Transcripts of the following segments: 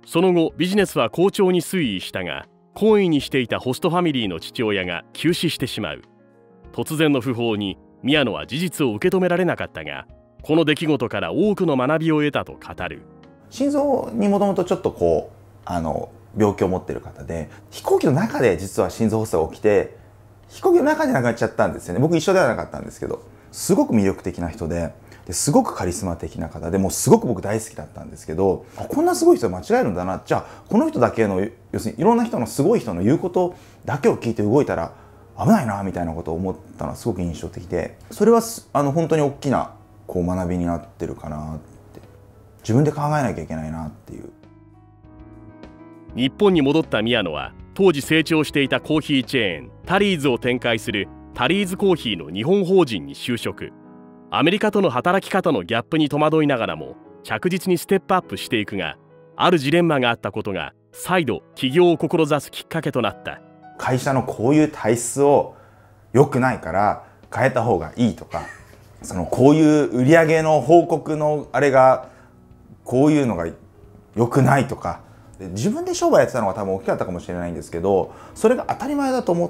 その後ビジネスは好調に推移したが、懇意にしていたホストファミリーの父親が急死してしまう。突然の訃報に宮野は事実を受け止められなかったが、この出来事から多くの学びを得たと語る。 心臓にもともとちょっと病気を持ってる方で、飛行機の中で実は心臓発作が起きて、飛行機の中で亡くなっちゃったんですよね。僕一緒ではなかったんですけど、すごく魅力的な人ですごくカリスマ的な方で、もうすごく僕大好きだったんですけど、こんなすごい人間違えるんだな、じゃあこの人だけの、要するにいろんな人のすごい人の言うことだけを聞いて動いたら危ないなみたいなことを思ったのはすごく印象的で、それは本当に大きな学びになってるかなって、自分で考えなきゃいけないなっていう。 日本に戻った宮野は当時成長していたコーヒーチェーンタリーズを展開するタリーズコーヒーの日本法人に就職。アメリカとの働き方のギャップに戸惑いながらも着実にステップアップしていくが、あるジレンマがあったことが再度起業を志すきっかけとなった。 会社のこういう体質を良くないから変えた方がいいとか、こういう売上の報告のあれがこういうのが良くないとか、自分で商売やってたのが多分大きかったかもしれないんですけど、それが当たり前だと思って、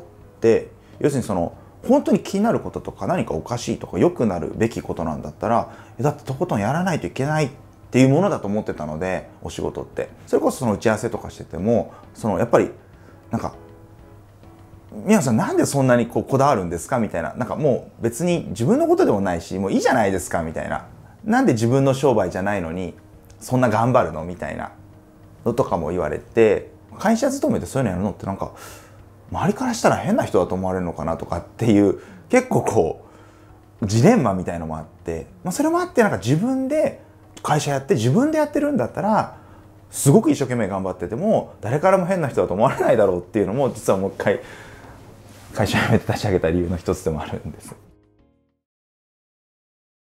要するに本当に気になることとか何かおかしいとか良くなるべきことなんだったら、だってとことんやらないといけないっていうものだと思ってたので、お仕事ってそれこそ打ち合わせとかしててもやっぱり宮野さんなんでそんなにこだわるんですかみたいな、もう別に自分のことでもないしもういいじゃないですかみたいな、なんで自分の商売じゃないのにそんな頑張るのみたいなのとかも言われて、会社勤めでそういうのやるのって周りからしたら変な人だと思われるのかなとかっていう、結構ジレンマみたいのもあって、それもあって自分で会社やって自分でやってるんだったらすごく一生懸命頑張ってても誰からも変な人だと思われないだろうっていうのも、実はもう一回会社辞めて立ち上げた理由の一つでもあるんです。